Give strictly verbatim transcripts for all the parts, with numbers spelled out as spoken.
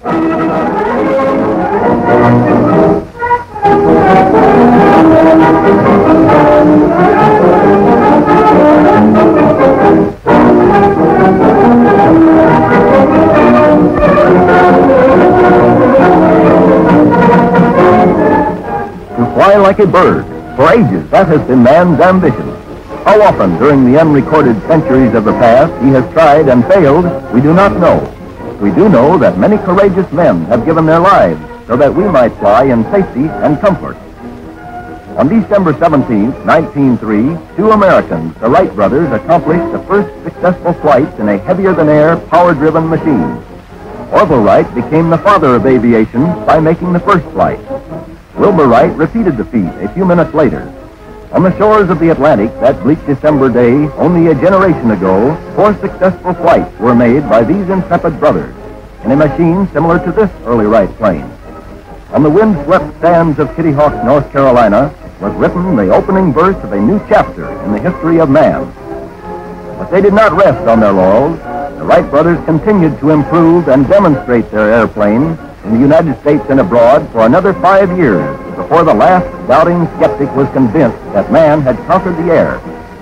Fly like a bird. For ages, that has been man's ambition. How often during the unrecorded centuries of the past he has tried and failed, we do not know. We do know that many courageous men have given their lives so that we might fly in safety and comfort. On December seventeenth, nineteen oh three, two Americans, the Wright brothers, accomplished the first successful flights in a heavier-than-air, power-driven machine. Orville Wright became the father of aviation by making the first flight. Wilbur Wright repeated the feat a few minutes later. On the shores of the Atlantic that bleak December day, only a generation ago, four successful flights were made by these intrepid brothers in a machine similar to this early Wright plane. On the wind-swept sands of Kitty Hawk, North Carolina, was written the opening verse of a new chapter in the history of man. But they did not rest on their laurels. The Wright brothers continued to improve and demonstrate their airplane in the United States and abroad for another five years before the last doubting skeptic was convinced that man had conquered the air.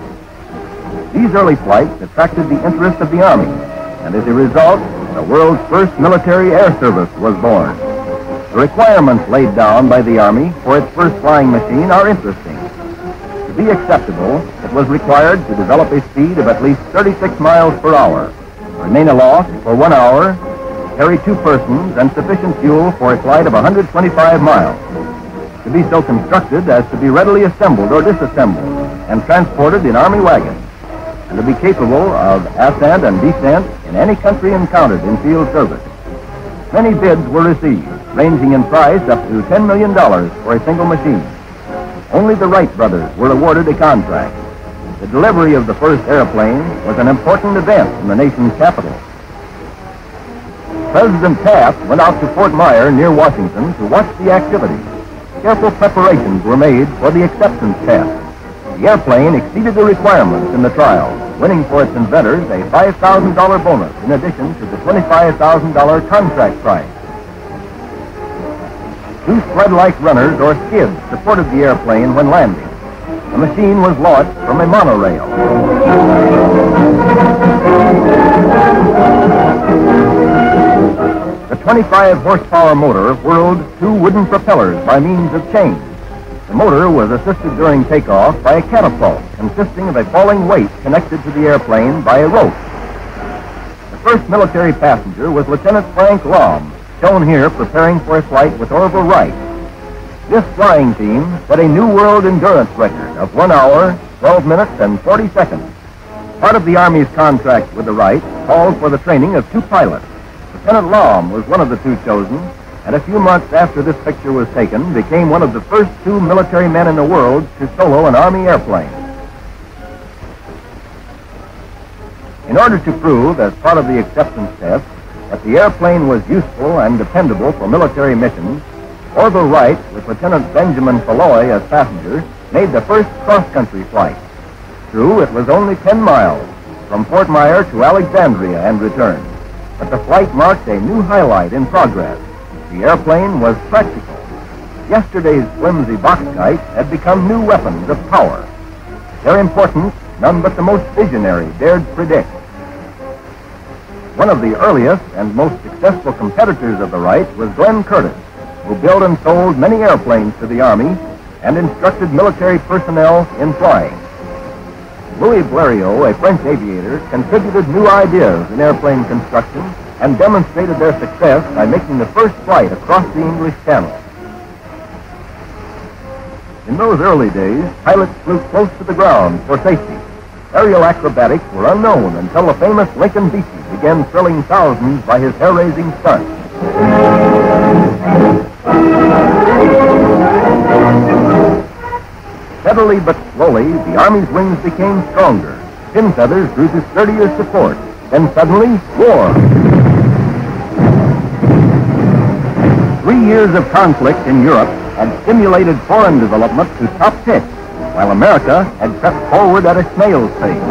These early flights attracted the interest of the Army, and as a result, the world's first military air service was born. The requirements laid down by the Army for its first flying machine are interesting. To be acceptable, it was required to develop a speed of at least thirty-six miles per hour, remain aloft for one hour, carry two persons, and sufficient fuel for a flight of one hundred twenty-five miles. To be so constructed as to be readily assembled or disassembled and transported in Army wagons, and to be capable of ascent and descent in any country encountered in field service. Many bids were received, ranging in price up to ten million dollars for a single machine. Only the Wright brothers were awarded a contract. The delivery of the first airplane was an important event in the nation's capital. President Taft went out to Fort Myer near Washington to watch the activities. Careful preparations were made for the acceptance test. The airplane exceeded the requirements in the trial, winning for its inventors a five thousand dollars bonus in addition to the twenty-five thousand dollars contract price. Two sled-like runners or skids supported the airplane when landing. The machine was launched from a monorail. The twenty-five horsepower motor whirled two wooden propellers by means of chains. The motor was assisted during takeoff by a catapult consisting of a falling weight connected to the airplane by a rope. The first military passenger was Lieutenant Frank Lom, shown here preparing for a flight with Orville Wright. This flying team set a new world endurance record of one hour, twelve minutes, and forty seconds. Part of the Army's contract with the Wrights called for the training of two pilots. Lieutenant Lom was one of the two chosen, and a few months after this picture was taken, became one of the first two military men in the world to solo an Army airplane. In order to prove, as part of the acceptance test, that the airplane was useful and dependable for military missions, Orville Wright, with Lieutenant Benjamin Falloy as passenger, made the first cross-country flight. True, it was only ten miles, from Fort Myer to Alexandria and return, but the flight marked a new highlight in progress. The airplane was practical. Yesterday's flimsy box kites had become new weapons of power. Their importance, none but the most visionary dared predict. One of the earliest and most successful competitors of the Wrights was Glenn Curtis, who built and sold many airplanes to the Army and instructed military personnel in flying. Louis Blériot, a French aviator, contributed new ideas in airplane construction and demonstrated their success by making the first flight across the English Channel. In those early days, pilots flew close to the ground for safety. Aerial acrobatics were unknown until the famous Lincoln Beachey began thrilling thousands by his hair-raising stunts. Steadily but slowly, the Army's wings became stronger. Pin feathers grew to sturdier support. Then suddenly, war. Three years of conflict in Europe had stimulated foreign development to top pitch, while America had crept forward at a snail's pace.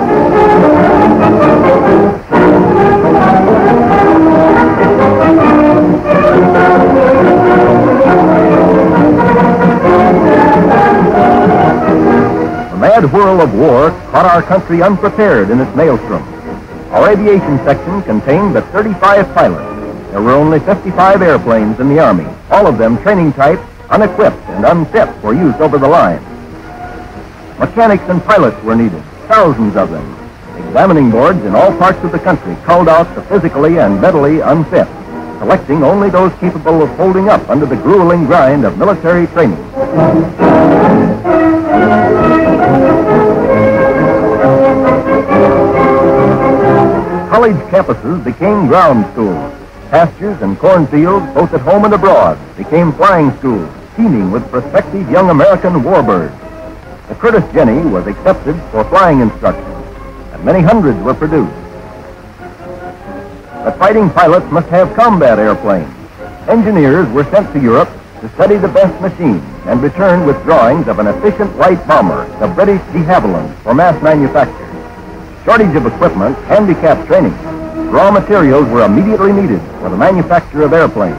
whirl of war caught our country unprepared in its maelstrom. Our aviation section contained but thirty-five pilots. There were only fifty-five airplanes in the Army, all of them training type, unequipped and unfit for use over the line. Mechanics and pilots were needed, thousands of them. Examining boards in all parts of the country culled out the physically and mentally unfit, selecting only those capable of holding up under the grueling grind of military training. College campuses became ground schools. Pastures and cornfields, both at home and abroad, became flying schools, teeming with prospective young American warbirds. The Curtis Jenny was accepted for flying instruction, and many hundreds were produced. But fighting pilots must have combat airplanes. Engineers were sent to Europe to study the best machines and returned with drawings of an efficient light bomber, the British de Havilland, for mass manufacture. Shortage of equipment, handicapped training, raw materials were immediately needed for the manufacture of airplanes.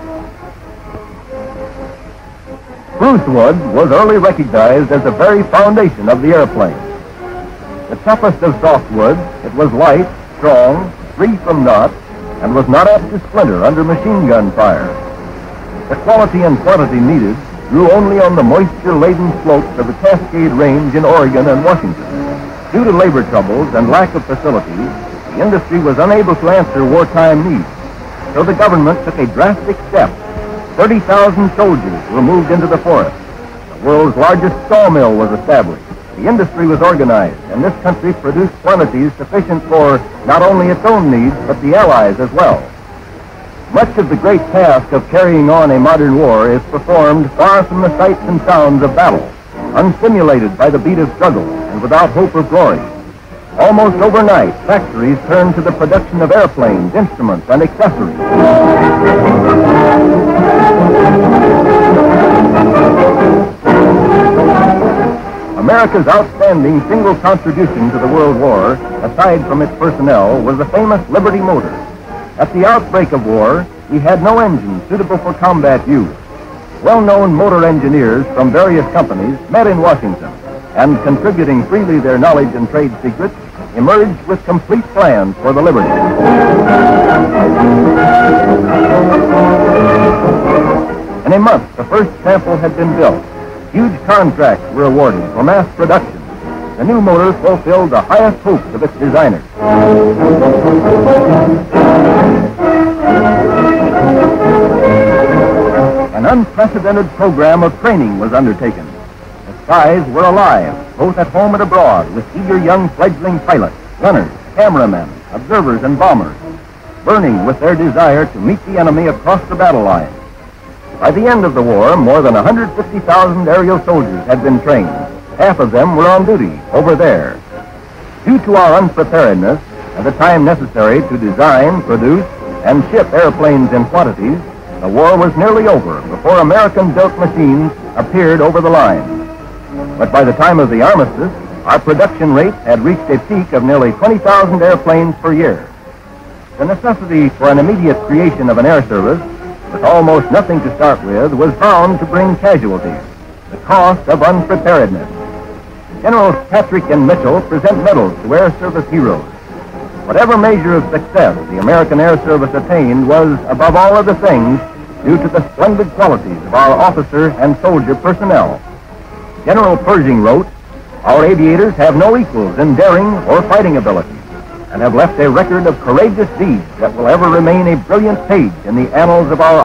Spruce wood was early recognized as the very foundation of the airplane. The toughest of softwoods, it was light, strong, free from knots, and was not apt to splinter under machine gun fire. The quality and quantity needed grew only on the moisture-laden slopes of the Cascade Range in Oregon and Washington. Due to labor troubles and lack of facilities, the industry was unable to answer wartime needs, so the government took a drastic step. thirty thousand soldiers were moved into the forest. The world's largest sawmill was established. The industry was organized, and this country produced quantities sufficient for not only its own needs, but the Allies as well. Much of the great task of carrying on a modern war is performed far from the sights and sounds of battle, unstimulated by the beat of struggle, and without hope of glory. Almost overnight, factories turned to the production of airplanes, instruments, and accessories. America's outstanding single contribution to the World War, aside from its personnel, was the famous Liberty motor. At the outbreak of war, we had no engine suitable for combat use. Well-known motor engineers from various companies met in Washington, and contributing freely their knowledge and trade secrets, emerged with complete plans for the Liberty. In a month, the first sample had been built. Huge contracts were awarded for mass production. The new motor fulfilled the highest hopes of its designers. An unprecedented program of training was undertaken. The skies were alive, both at home and abroad, with eager young fledgling pilots, gunners, cameramen, observers, and bombers, burning with their desire to meet the enemy across the battle line. By the end of the war, more than one hundred fifty thousand aerial soldiers had been trained. Half of them were on duty over there. Due to our unpreparedness and the time necessary to design, produce, and ship airplanes in quantities, the war was nearly over before American-built machines appeared over the line. But by the time of the armistice, our production rate had reached a peak of nearly twenty thousand airplanes per year. The necessity for an immediate creation of an air service, with almost nothing to start with, was bound to bring casualties, the cost of unpreparedness. Generals Patrick and Mitchell present medals to air service heroes. Whatever measure of success the American Air Service attained was, above all other things, due to the splendid qualities of our officer and soldier personnel. General Pershing wrote, "Our aviators have no equals in daring or fighting ability, and have left a record of courageous deeds that will ever remain a brilliant page in the annals of our